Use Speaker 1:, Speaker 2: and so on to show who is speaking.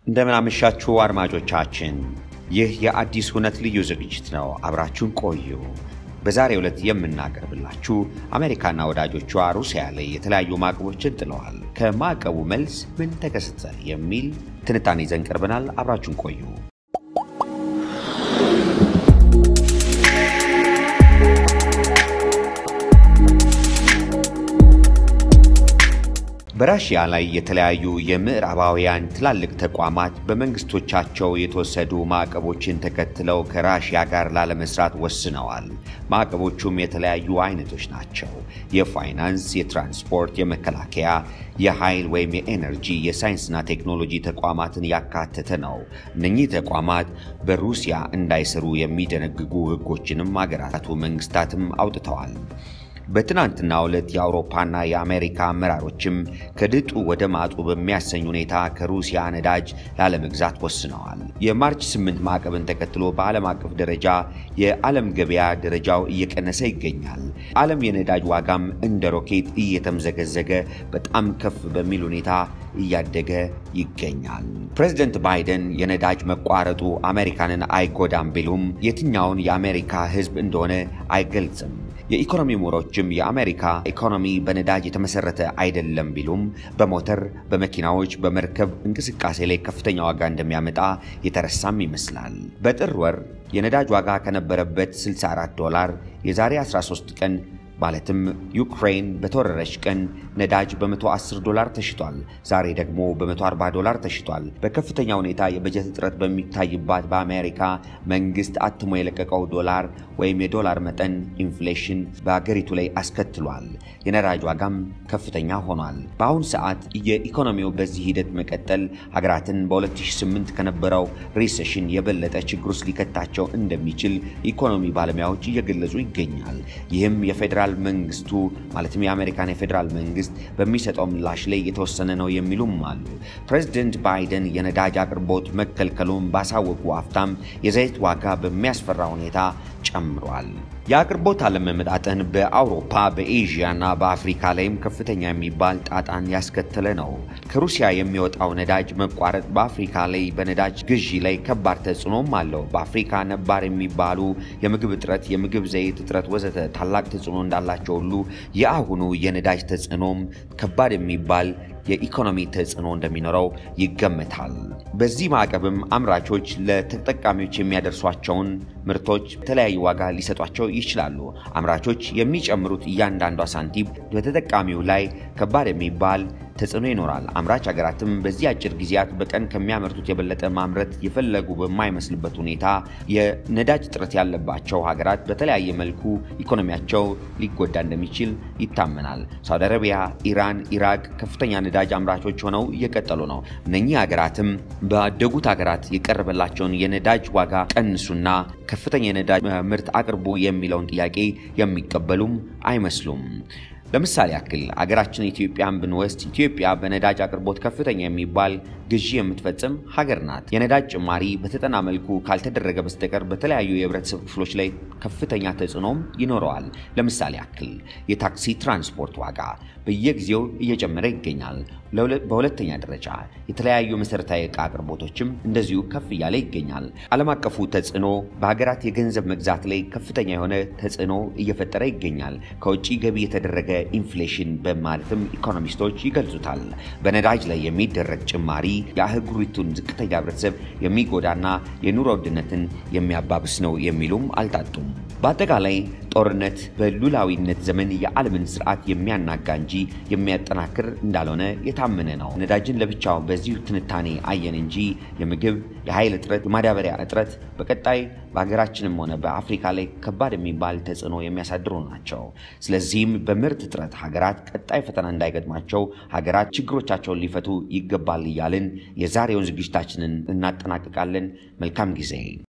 Speaker 1: እንደምን አመሻችሁ አድማጮቻችን ይህ የአዲስ ሁነት ልዩ ዝግጅት ነው አብራችሁን ቆዩ በዛሬው ዕለት የምናቀርብላችሁ አሜሪካና ወዳጆቿ ሩሲያ ላይ የተለያዩ ማዕቀቦችን ጥለዋል ከማዕቀቡ መልስ ምን ተከሰተ የሚል ትንታኔ ይዘን ቀርበናል አብራችሁን ቆዩ በራሺያ ላይ የተለያዩ የምዕራባውያን ትላልቅ ተቋማት በመንግስቶቻቸው የተወሰዱ ማዕቀቦችን ተከትለው ከራሺያ ጋር ላለመስራት ወስነዋል። ማዕቀቦቹም የተለያዩ አይነቶች ናቸው። የፋይናንስ፣ የትራንስፖርት፣ የመከላከያ፣ የኃይል ወይም የኤነርጂ፣ የሳይንስና ቴክኖሎጂ ተቋማትን ያካተተ ነው። እነኚህ ተቋማት በሩሲያ እንዳይሰሩ የሚደነግጉ ህጎችንም አገራቱ መንግስታትም አውጥተዋል። በትናንትናው ዕለት የአውሮፓና የአሜሪካ አመራሮችም ከድጡ ወደ ማጡ በሚያሰኝ ሁኔታ ከሩሲያ ነዳጅ ላለመግዛት ወስነዋል። የማርች 8 ማዕቀብን ተከትሎ በዓለም አቀፍ ደረጃ የዓለም ገበያ ደረጃው እየቀነሰ ይገኛል። ዓለም የነዳጅ ዋጋም እንደ ሮኬት እየተምዘገዘገ በጣም ከፍ በሚል ሁኔታ እያደገ ይገኛል። ፕሬዝዳንት ባይደን የነዳጅ መቋረጡ አሜሪካንን አይጎዳም ቢሉም የትኛውን የአሜሪካ ህዝብ እንደሆነ አይገልጽም። የኢኮኖሚ ምሁሮችም የአሜሪካ ኢኮኖሚ በነዳጅ የተመሰረተ አይደለም ቢሉም በሞተር፣ በመኪናዎች፣ በመርከብ እንቅስቃሴ ላይ ከፍተኛ ዋጋ እንደሚያመጣ የተረሳም ይመስላል። በጥር ወር የነዳጅ ዋጋ ከነበረበት $64 የዛሬ 13 ቀን ማለትም ዩክሬን በተወረረች ቀን ነዳጅ በ$110 ተሽጧል። ዛሬ ደግሞ በ$140 ተሽጧል። በከፍተኛ ሁኔታ የበጀት እጥረት በሚታይባት በአሜሪካ መንግስት አትሞ የለቀቀው ዶላር ወይም የዶላር መጠን ኢንፍሌሽን በአገሪቱ ላይ አስከትሏል። የነዳጅ ዋጋም ከፍተኛ ሆኗል። በአሁን ሰዓት የኢኮኖሚው በዚህ ሂደት መቀጠል ሀገራትን በ2008 ከነበረው ሪሴሽን የበለጠ ችግር ውስጥ ሊከታቸው እንደሚችል ኢኮኖሚ ባለሙያዎች እየገለጹ ይገኛል። ይህም የፌደራል መንግስቱ ማለትም የአሜሪካን የፌደራል መንግስት በሚሰጠው ምላሽ ላይ የተወሰነ ነው የሚሉም አሉ። ፕሬዝዳንት ባይደን የነዳጅ አቅርቦት መከልከሉን ባሳወቁ አፍታም የዘይት ዋጋ በሚያስፈራ ሁኔታ ጨምሯል። የአቅርቦት አለመመጣጠን በአውሮፓ፣ በኤዥያና በአፍሪካ ላይም ከፍተኛ የሚባል ጣጣን ያስከተለ ነው። ከሩሲያ የሚወጣው ነዳጅ መቋረጥ በአፍሪካ ላይ በነዳጅ ግዢ ላይ ከባድ ተጽዕኖም አለው። በአፍሪካ ነባር የሚባሉ የምግብ እጥረት፣ የምግብ ዘይት እጥረት ወዘተ ታላቅ ተጽዕኖ እንዳላቸው ሁሉ የአሁኑ የነዳጅ ተጽዕኖም ከባድ የሚባል የኢኮኖሚ ተጽዕኖ እንደሚኖረው ይገመታል። በዚህ ማዕቀብም አምራቾች ለተጠቃሚዎች የሚያደርሷቸውን ምርቶች የተለያዩ ዋጋ ሊሰጧቸው ይችላሉ። አምራቾች የሚጨምሩት እያንዳንዷ ሳንቲም በተጠቃሚው ላይ ከባድ የሚባል ተጽዕኖ ይኖራል። አምራች ሀገራትም በዚህ አጭር ጊዜያት በቀን ከሚያመርቱት የበለጠ ማምረት የፈለጉ በማይመስልበት ሁኔታ የነዳጅ እጥረት ያለባቸው ሀገራት በተለያየ መልኩ ኢኮኖሚያቸው ሊጎዳ እንደሚችል ይታመናል። ሳውዲ አረቢያ፣ ኢራን፣ ኢራቅ ከፍተኛ ነዳጅ አምራቾች ሆነው እየቀጠሉ ነው። እነኚህ ሀገራትም ባደጉት ሀገራት የቀረበላቸውን የነዳጅ ዋጋ ቀንሱና ከፍተኛ የነዳጅ ምርት አቅርቡ የሚለውን ጥያቄ የሚቀበሉም አይመስሉም። ለምሳሌ ያክል አገራችን ኢትዮጵያን ብንወስድ ኢትዮጵያ በነዳጅ አቅርቦት ከፍተኛ የሚባል ግዢ የምትፈጽም ሀገር ናት። የነዳጅ ጭማሪ በተጠና መልኩ ካልተደረገ በስተቀር በተለያዩ የህብረተሰብ ክፍሎች ላይ ከፍተኛ ተጽዕኖም ይኖረዋል። ለምሳሌ ያክል የታክሲ ትራንስፖርት ዋጋ በየጊዜው እየጨመረ ይገኛል። በሁለተኛ ደረጃ የተለያዩ መሰረታዊ ዕቃ አቅርቦቶችም እንደዚሁ ከፍ እያለ ይገኛል። ዓለም አቀፉ ተጽዕኖ በሀገራት የገንዘብ መግዛት ላይ ከፍተኛ የሆነ ተጽዕኖ እየፈጠረ ይገኛል። ከውጪ ገቢ የተደረገ ኢንፍሌሽን በማለትም ኢኮኖሚስቶች ይገልጹታል። በነዳጅ ላይ የሚደረግ ጭማሪ የአህጉሪቱን ዝቅተኛ ህብረተሰብ የሚጎዳና የኑሮ ውድነትን የሚያባብስ ነው የሚሉም አልታጡም። በአጠቃላይ ጦርነት በሉላዊነት ዘመን የዓለምን ስርዓት የሚያናጋ እንጂ የሚያጠናክር እንዳልሆነ የታመነ ነው። ነዳጅን ለብቻው በዚሁ ትንታኔ አየን እንጂ የምግብ፣ የኃይል እጥረት፣ የማዳበሪያ እጥረት በቀጣይ በሀገራችንም ሆነ በአፍሪካ ላይ ከባድ የሚባል ተጽዕኖ የሚያሳድሩ ናቸው። ስለዚህም በምርት እጥረት ሀገራት ቀጣይ ፈተና እንዳይገጥማቸው ሀገራት ችግሮቻቸውን ሊፈቱ ይገባል እያልን የዛሬውን ዝግጅታችንን እናጠናቅቃለን። መልካም ጊዜ።